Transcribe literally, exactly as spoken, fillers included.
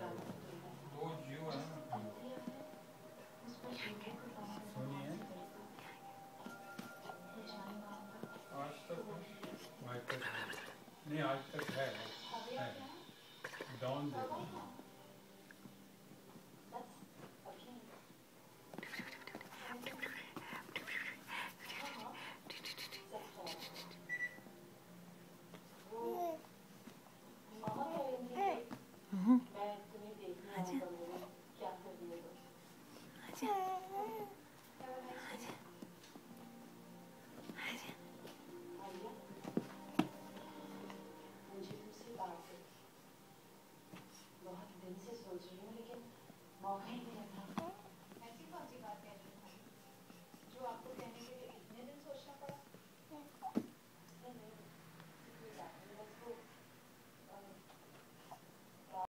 वो जियो है ना। सोनी है। आज तक आज तक नहीं, आज तक है है डॉन देखा। बहुत दिन से सोच रही हूँ, लेकिन मौका ही